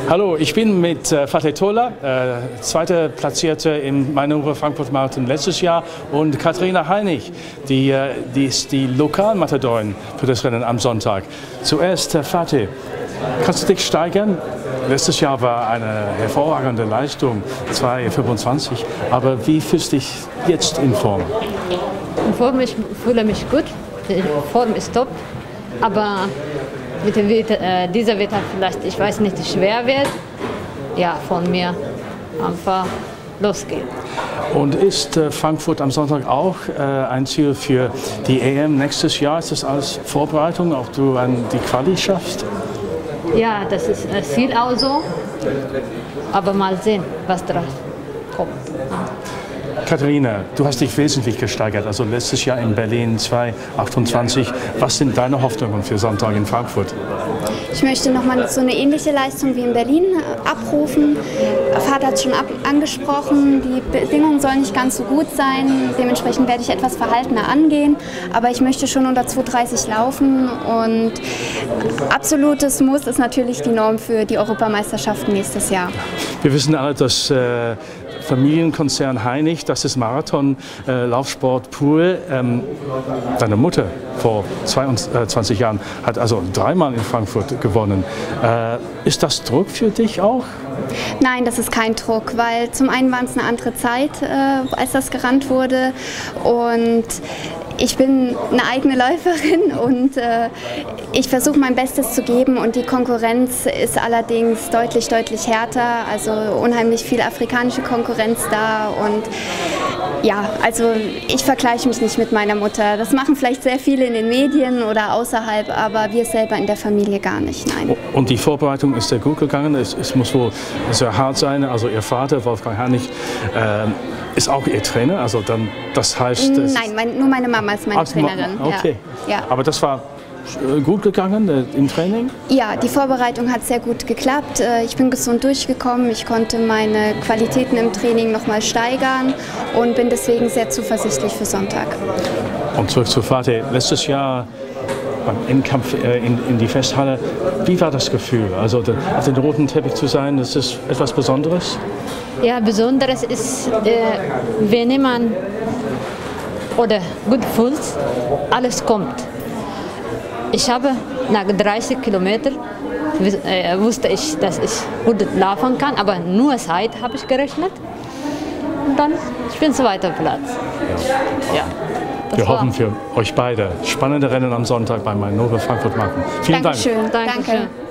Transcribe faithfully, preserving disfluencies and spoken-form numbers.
Hallo, ich bin mit äh, Fatih Tola, äh, zweite Platzierte im Manöver Frankfurt Marathon letztes Jahr, und Katharina Heinig, die, äh, die ist die Lokalmatadorin für das Rennen am Sonntag. Zuerst, äh, Fatih, kannst du dich steigern? Letztes Jahr war eine hervorragende Leistung, zwei fünfundzwanzig, aber wie fühlst du dich jetzt in Form? In Form, ich fühle mich gut, die Form ist top, aber mit dem Wetter, äh, dieser Wetter vielleicht, ich weiß nicht, schwer wird, ja, von mir einfach losgehen. Und ist äh, Frankfurt am Sonntag auch äh, ein Ziel für die E M nächstes Jahr? Ist das alles Vorbereitung, ob du an die Quali schaffst? Ja, das ist ein Ziel auch so, aber mal sehen, was draus kommt. Katharina, du hast dich wesentlich gesteigert, also letztes Jahr in Berlin zwei achtundzwanzig. Was sind deine Hoffnungen für Sonntag in Frankfurt? Ich möchte nochmal so eine ähnliche Leistung wie in Berlin abrufen. Vater hat es schon ab angesprochen, die Bedingungen sollen nicht ganz so gut sein. Dementsprechend werde ich etwas verhaltener angehen. Aber ich möchte schon unter zwei dreißig laufen. Und absolutes Muss ist natürlich die Norm für die Europameisterschaften nächstes Jahr. Wir wissen alle, dass äh, Familienkonzern Heinig, das ist Marathon, äh, Laufsport pur. Ähm, deine Mutter vor zweiundzwanzig Jahren hat also dreimal in Frankfurt gewonnen. Äh, ist das Druck für dich auch? Nein, das ist kein Druck, weil zum einen war es eine andere Zeit, äh, als das gerannt wurde, und ich bin eine eigene Läuferin und äh, ich versuche mein Bestes zu geben, und die Konkurrenz ist allerdings deutlich, deutlich härter, also unheimlich viel afrikanische Konkurrenz da, und ja, also ich vergleiche mich nicht mit meiner Mutter. Das machen vielleicht sehr viele in den Medien oder außerhalb, aber wir selber in der Familie gar nicht, nein. Und die Vorbereitung ist sehr gut gegangen, es, es muss wohl sehr hart sein, also Ihr Vater, Wolfgang Heinig, äh, ist auch Ihr Trainer, also dann, das heißt... Nein, mein, nur meine Mama ist meine Ach, Trainerin. Okay, ja. Ja. Aber das war gut gegangen äh, im Training? Ja, die Vorbereitung hat sehr gut geklappt. Ich bin gesund durchgekommen, ich konnte meine Qualitäten im Training noch mal steigern und bin deswegen sehr zuversichtlich für Sonntag. Und zurück zu Fatih, letztes Jahr beim Endkampf äh, in, in die Festhalle, wie war das Gefühl? Also de, auf dem roten Teppich zu sein, das ist etwas Besonderes? Ja, Besonderes ist, äh, wenn man oder gut fühlt, alles kommt. Ich habe nach dreißig Kilometern äh, wusste ich, dass ich gut laufen kann, aber nur Zeit habe ich gerechnet. Und dann, ich bin zweiter Platz. Ja. Ja, wir hoffen für euch beide spannende Rennen am Sonntag beim Manöver Frankfurt Marathon. Vielen Dankeschön. Dank. Danke. Danke.